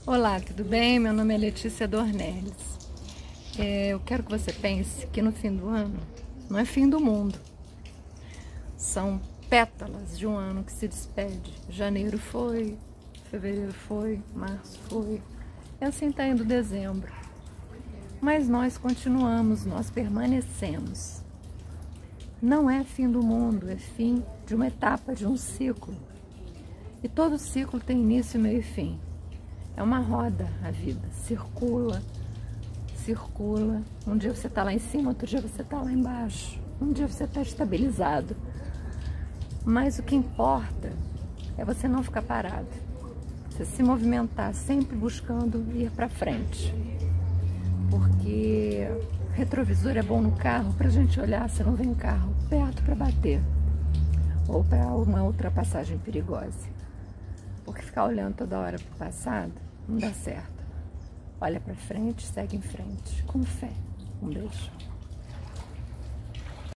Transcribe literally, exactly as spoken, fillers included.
Olá, tudo bem? Meu nome é Letícia Dornelles. É, eu quero que você pense que no fim do ano não é fim do mundo. São pétalas de um ano que se despede. Janeiro foi, fevereiro foi, março foi. E assim está indo dezembro. Mas nós continuamos, nós permanecemos. Não é fim do mundo, é fim de uma etapa, de um ciclo. E todo ciclo tem início, meio e fim. É uma roda a vida, circula, circula. Um dia você está lá em cima, outro dia você está lá embaixo. Um dia você está estabilizado. Mas o que importa é você não ficar parado. Você se movimentar, sempre buscando ir para frente. Porque retrovisor é bom no carro para a gente olhar se não vem carro perto para bater. Ou para uma ultrapassagem perigosa. Porque ficar olhando toda hora para o passado não dá certo. Olha para frente, segue em frente, com fé. Um beijo.